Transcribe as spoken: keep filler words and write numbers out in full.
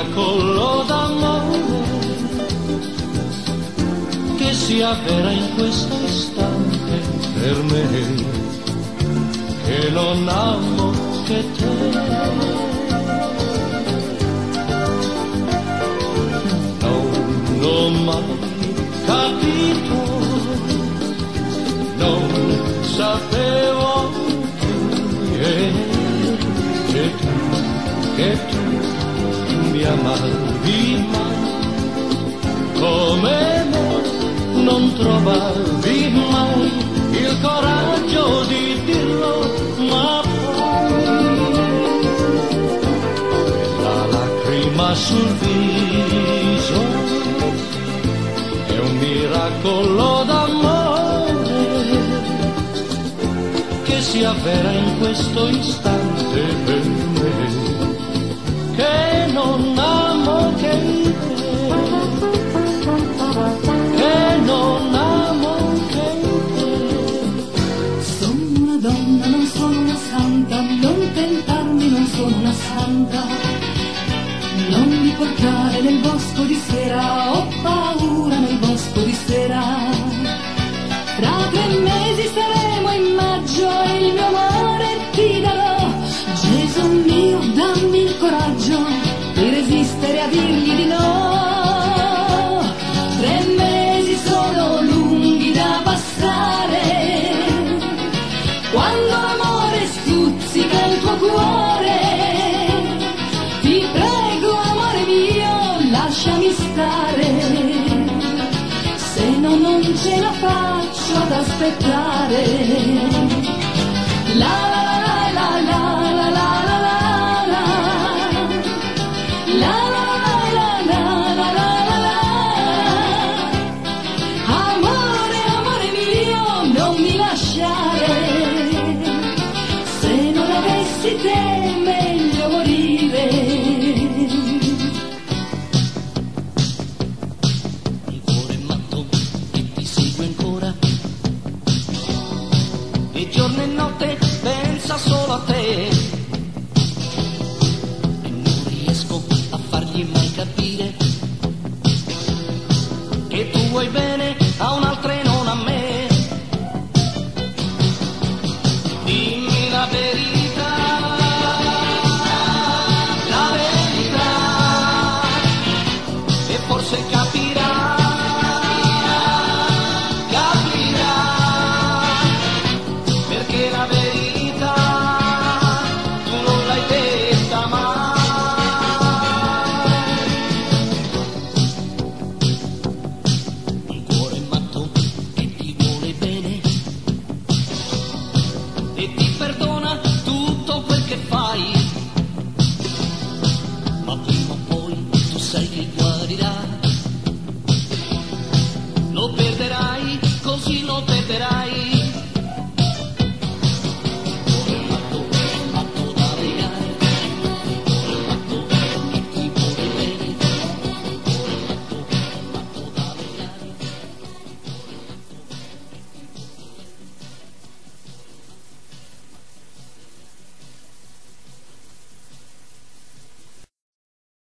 miracolo d'amore che si avvera in questo istante per me, che non amo che te. Non ho mai capito, non sapevo che, che tu, che tu mi amavi mai come me, non trovavi mai il coraggio di dirlo, ma poi la lacrima sul viso è un miracolo d'amore che si avvera in questo istante per me, che non amo che te, che non amo che te. Sono una donna, non sono una santa, non tentarmi, non sono una santa, non mi portare nel bosco di sera, ho paura nel bosco di sera. Tra tre mesi saremo in maggio e il mio amore ti darò. Gesù mio, dammi il coraggio di resistere a dirgli di no. Tre mesi sono lunghi da passare, quando l'amore stuzzica il tuo cuore. Ti prego, amore mio, lasciami stare, se no non ce la faccio ad aspettare. La la la la la la la la la la la la la la la la. Amore, amore mio, non mi lasciare, se non avessi te meglio morire. Un cuore matto che ti segue ancora, e giorno e notte pensa solo a te, e non riesco a fargli mai capire che tu vuoi bene a un'altra e non a me. Dimmi la verità, la verità, e forse capirà, capirà, perché la verità tu non l'hai detta mai. Un cuore matto che ti vuole bene e ti perdona tutto quel che fai, ma prima o poi tu sai che guarirà.